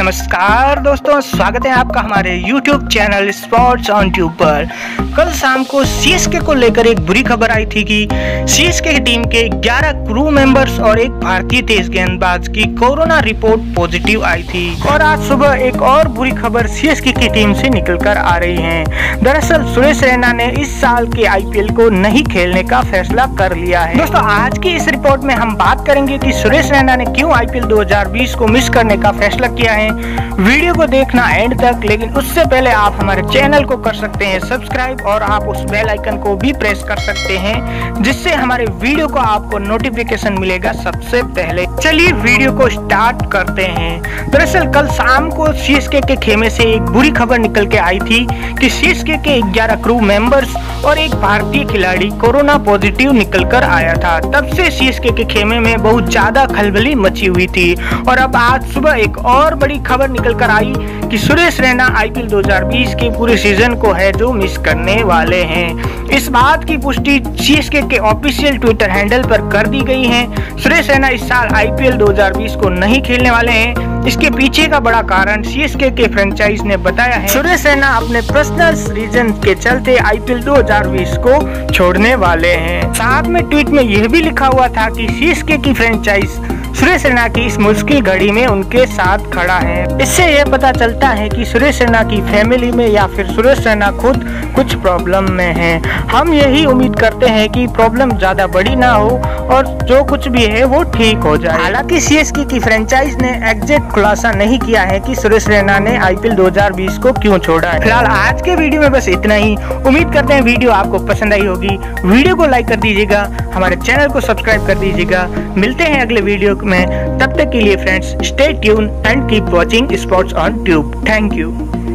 नमस्कार दोस्तों, स्वागत है आपका हमारे YouTube channel sports on tube पर। कल शाम को सीएसके को लेकर एक बुरी खबर आई थी कि सीएसके की टीम के 11 क्रू मेंबर्स और एक भारतीय तेज गेंदबाज की कोरोना रिपोर्ट पॉजिटिव आई थी। और आज सुबह एक और बुरी खबर सीएसके की टीम से निकलकर आ रही है। दरअसल सुरेश रैना ने इस साल के आईपीएल को नहीं खेलने का फैसला कर लिया है। दोस्तों, आज की इस रिपोर्ट में हम बात करेंगे कि सुरेश रैना ने क्यों आईपीएल 2020 को मिस करने का फैसला किया है। वीडियो को देखना एंड तक, लेकिन उससे पहले आप हमारे चैनल को कर सकते हैं सब्सक्राइब और आप उस बेल आइकन को भी प्रेस कर सकते हैं, जिससे हमारे वीडियो को आपको नोटिफिकेशन मिलेगा सबसे पहले। चलिए वीडियो को स्टार्ट करते हैं। दरअसल कल शाम को सीएसके के खेमे से एक बुरी खबर निकल के आई थी कि सीएसके के 11 क्रू मेंबर्स और एक भारतीय खिलाड़ी कोरोना पॉजिटिव निकल कर आया था। तब से सीएसके के खेमे में बहुत ज्यादा खलबली मची हुई थी। और अब आज सुबह एक और बड़ी खबर निकल कर आई कि सुरेश रैना आईपीएल 2020 के पूरे सीजन को है जो मिस करने वाले हैं। इस बात की पुष्टि सीएसके के ऑफिशियल ट्विटर हैंडल पर कर दी गई है। सुरेश रैना इस साल आईपीएल 2020 को नहीं खेलने वाले हैं। इसके पीछे का बड़ा कारण सीएसके के फ्रेंचाइज ने बताया है। सुरेश रैना अपने पर्सनल रीजन के चलते आईपीएल 2020 को छोड़ने वाले हैं। साथ में ट्वीट में यह भी लिखा हुआ था कि सीएसके की फ्रेंचाइज सुरेश रैना की इस मुश्किल घड़ी में उनके साथ खड़ा है। इससे यह पता चलता है कि सुरेश रैना की फैमिली में या फिर सुरेश रैना खुद कुछ प्रॉब्लम में है। हम यही उम्मीद करते हैं कि प्रॉब्लम ज्यादा बड़ी ना हो और जो कुछ भी है वो ठीक हो जाए। हालांकि सीएसके की फ्रेंचाइज ने एग्जैक्ट खुलासा नहीं किया है कि सुरेश रैना ने आईपीएल 2020 को क्यों छोड़ा है। फिलहाल आज के वीडियो में बस इतना ही। उम्मीद करते हैं वीडियो आपको पसंद आई होगी। वीडियो को लाइक कर दीजिएगा, हमारे चैनल को सब्सक्राइब कर दीजिएगा। मिलते हैं अगले वीडियो में, तब तक के लिए friends stay tune and keep watching sports on tube. Thank you.